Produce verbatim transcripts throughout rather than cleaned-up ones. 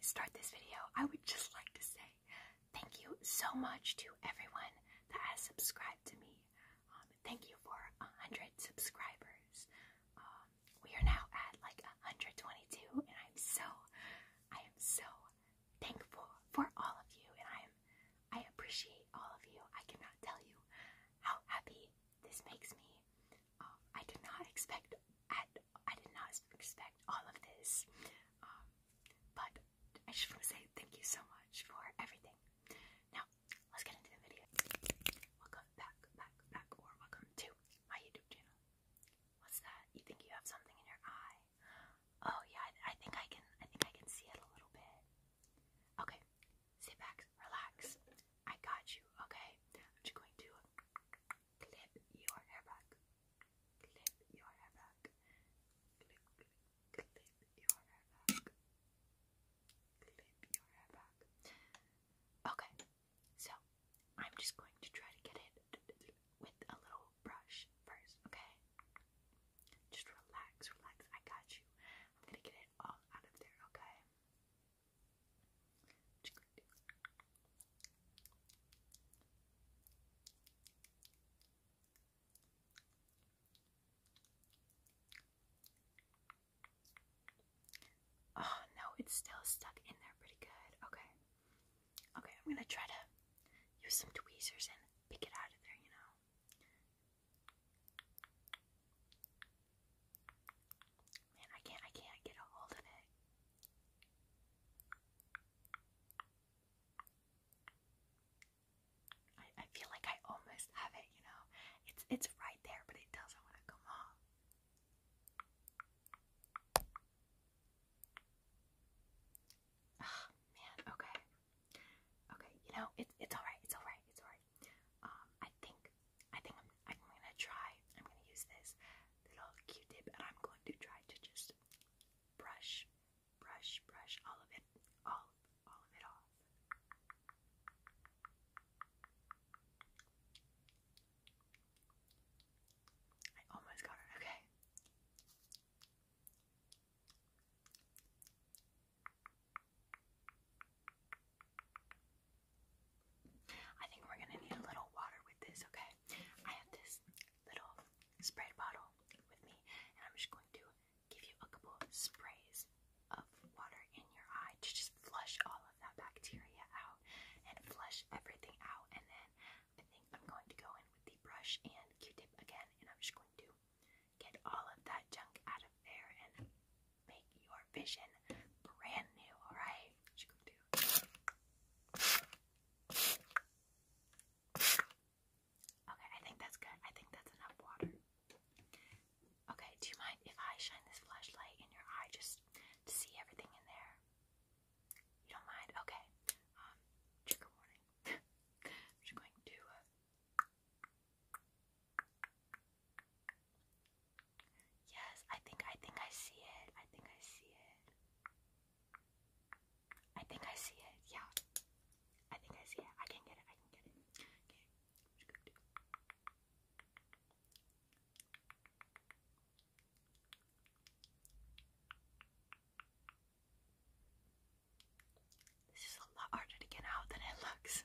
start this video, I would just like to say thank you so much to everyone that has subscribed to me. Um, thank you for one hundred subscribers. Um, we are now at like one hundred twenty-two, and I'm so, I am so thankful for all of you, and I am, I appreciate all of you. I cannot tell you how happy this makes me. Um, I did not expect, at, I did not expect all of this. Um, but I just want to say thank you so much for everything. Now, let's get into the video. Welcome back, back, back, or welcome to my YouTube channel. What's that? You think you have something in your eye? Oh yeah, I, I think I can. I think I can see it a little bit. Okay, sit back, relax. I got you. Okay, I'm just going to clip your hair back. Clip your hair back. Clip, clip, clip your hair back. Clip your hair back. Okay, so I'm just going to try to get it with a little brush first, okay? Just relax, relax. I got you. I'm gonna get it all out of there, okay? Just going to Oh no, it's still stuck in there pretty good. Okay. Okay, I'm gonna try to use some tweezers and pick it out of there, you know. Man, I can't I can't get a hold of it. I, I feel like I almost have it, you know. It's it's right there, but it doesn't want to come off. Oh, man, okay. Okay, you know, it's it's alright, it's alright, it's alright. Um, I think I think I'm I'm gonna try. I'm gonna use this little Q-tip, and I'm going to try to just brush, brush, brush all of it, all all of it off. I almost got it. Okay. I think we're gonna need a little water with this, okay? I have this little spray bottle with me, and I'm just going to give you a couple of sprays of water in your eye to just flush all of that bacteria out and flush everything out. And then I think I'm going to go in with the brush and Q-tip again, and I'm just going to get all of that junk out of there and make your vision brand new, alright? Just going to Okay, I think that's good. I think that's enough water. Okay, do you mind if I shine this flashlight in your eye just to see everything in there? You don't mind? Okay. Um, trigger warning. I'm just going to uh, Yes, I think I think I see it. I think I see it. I think I see it. Yeah. I think I see it. I can get it. I can get it. Okay. I'm just going to This is a lot harder to get out than it looks.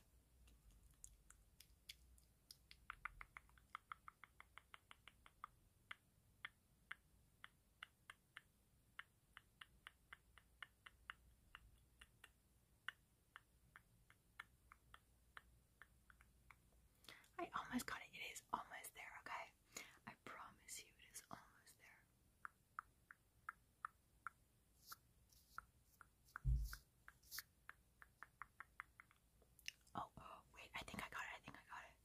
I almost got it. It is almost there, okay? I promise you it is almost there. Oh, oh, wait, I think I got it. I think I got it.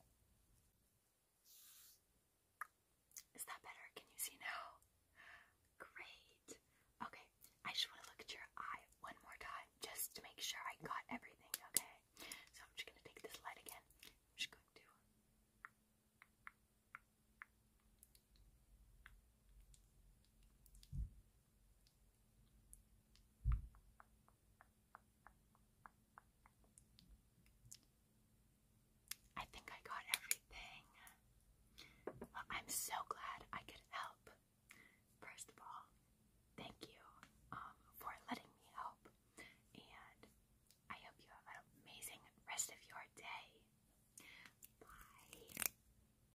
Is that better? Can you see now? Great. Okay, I just want to look at your eye one more time just to make sure I got everything, okay? So I'm just going to take this light again. I'm just going to I think I got everything. Well, I'm so glad